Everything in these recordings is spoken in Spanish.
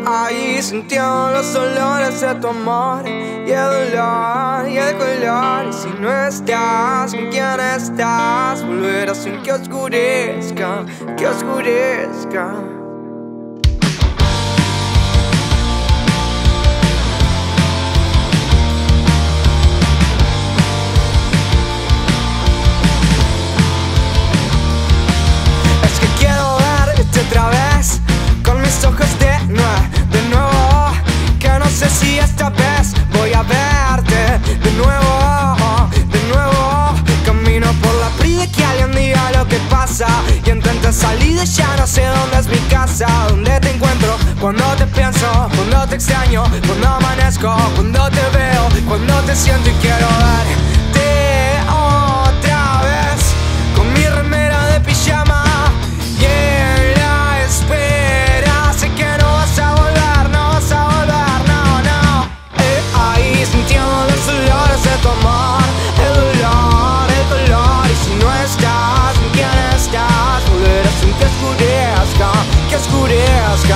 ahí sintiendo los olores de tu amor y el dolor y el color. Y si no estás, ¿con quién estás? Volver sin que oscurezca, que oscurezca. Es que quiero verte otra vez con mis ojos de nuevo, que no sé si esta vez voy a verte de nuevo, de nuevo. Camino por la playa que alguien diga lo que pasa y intento salir de ya no sé dónde es mi casa. Dónde te encuentro cuando te pienso, cuando te extraño, cuando amanezco, cuando te veo, cuando te siento y quiero verte otra vez con mi remera de pijama y en la espera. Sé que no vas a volver, no vas a volver, no, no. Ahí sintiendo los olores de tu amor, el dolor, el color. Y si no estás, ¿con quién estás? Volver sin que oscurezca, que oscurezca.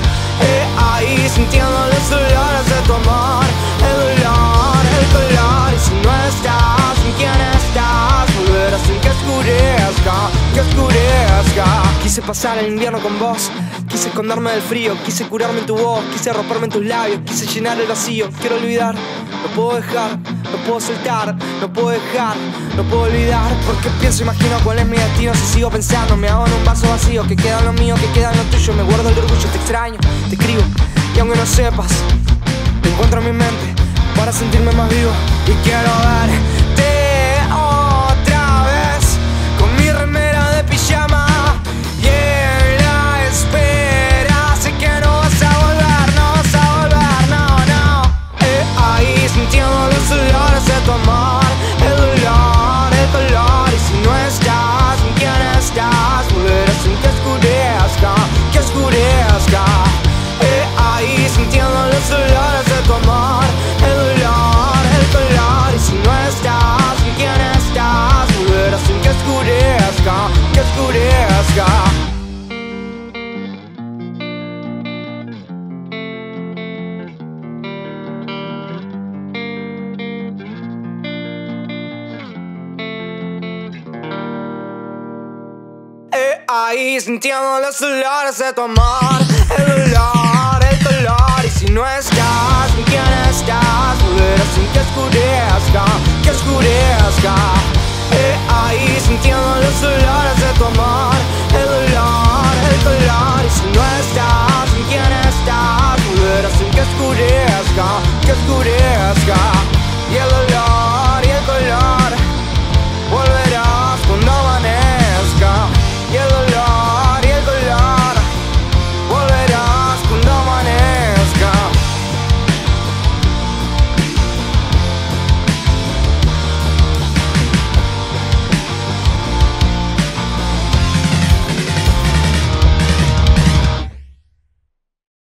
Ahí sintiendo los olores de tu amor, el dolor, el color. Y si no estás, ¿con quién estás? Volver sin que oscurezca, que oscurezca. Quise pasar el invierno con vos, quise esconderme del frío, quise curarme en tu voz, quise arroparme en tus labios, quise llenar el vacío. Quiero olvidar, no puedo dejar, no puedo soltar, no puedo dejar, no puedo olvidar. Porque pienso, imagino cuál es mi destino. Si sigo pensando, me hago en un vaso vacío. Que queda lo mío, que queda lo tuyo. Me guardo el orgullo, te extraño, te escribo. Y aunque no sepas, te encuentro en mi mente para sentirme más vivo. Y quiero verte otra vez con mi remera de pijama y en la espera. Sé que no vas a volver, no vas a volver, no, no. Ahí sintiendo los olores de tu amor, el dolor, el color. Y si no estás, ¿con quién estás? Volver sin que oscurezca, que oscurezca. Ahí sintiendo los olores de tu amor, el dolor, el color. Y si no estás, ¿con quién estás? Volver sin que oscurezca, que oscurezca. Ahí sintiendo los olores de tu amor, el dolor, el color. Y si no estás, ¿con quién estás? Volver sin que oscurezca, que oscurezca. Ahí sintiendo los olores de tu amor, el dolor, el color. Y si no estás